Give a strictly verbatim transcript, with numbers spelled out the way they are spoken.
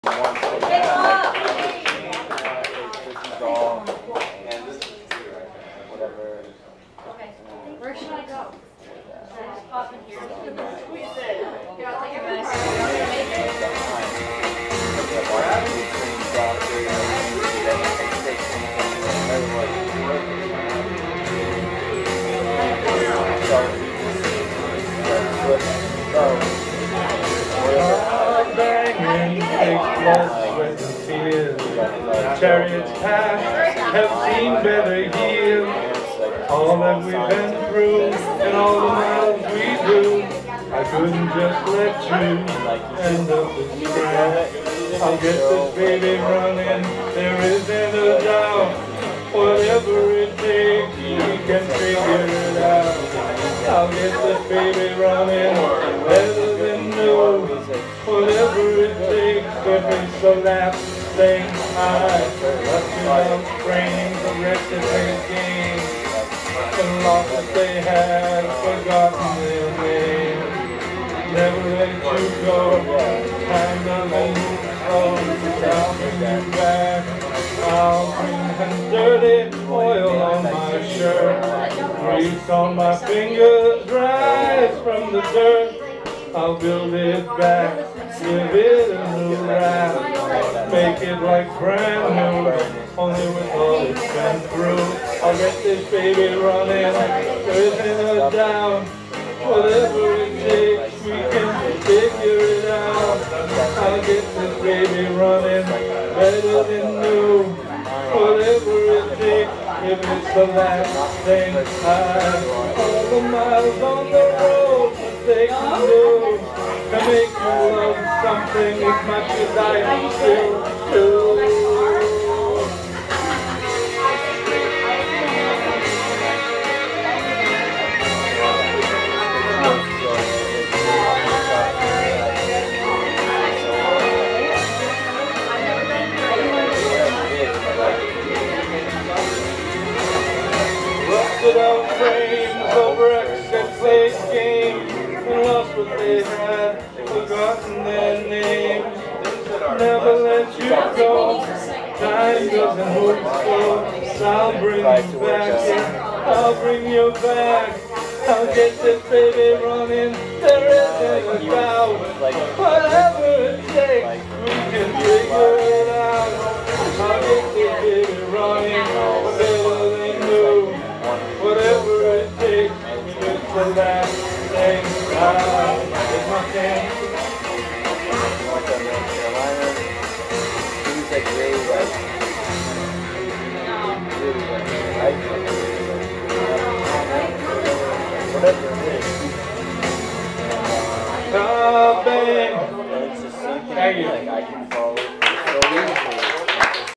Where should I go? Should I just pop in here? We said, yeah, I'll take you guys. Banging takes blood, sweat, and tears. Chariots past have seen better years. All that we've been through and all the miles we do, I couldn't just let you end up this track. I'll get this baby running, there isn't a doubt. Whatever it takes, we can figure it out. I'll get this baby running, better than new. Whatever it takes, if it's the last thing I left without training the rest of this game. And lost what they had, forgotten their name. Never let you go, time doesn't move slow. I'll bring you back, I'll bring some dirty oil on my shirt. Grease on my fingers, rise from the dirt. I'll build it back, give it a new wrap. Make it like brand new, only with all it's been through. I'll get this baby running, there isn't a doubt. Whatever it takes, we can figure it out. I'll get this baby running, better than new. Whatever it takes, if it's the last thing I. All the miles on the road that they can do to make you love something as much as I still do. Rusted out frames over exit played games and lost what they had, forgotten their names. Never let you go, time doesn't move slow. I'll bring you back, I'll bring you back. I'll get this baby running, there isn't a doubt. Whatever it takes, we can figure it out. I'll get this baby running, better than new. Whatever it takes, it's the last thing I take my chance. He's like really like, really like, whatever it is. Ah, bang! And it's the same thing, Thank you. like I can